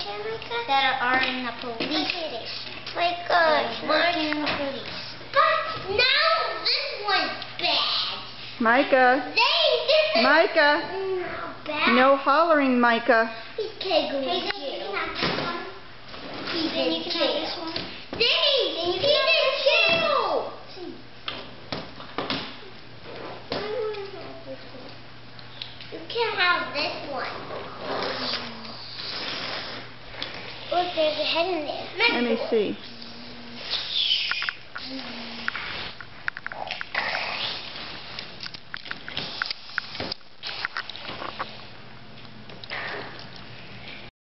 that are in the police station. Working in the police. But now this one's bad. Micah. Zane, Micah. bad. No hollering, Micah. He can't go in jail. He's in jail. Zane, he's in jail. You can't have this one. Look, there's a head in there. Let me see.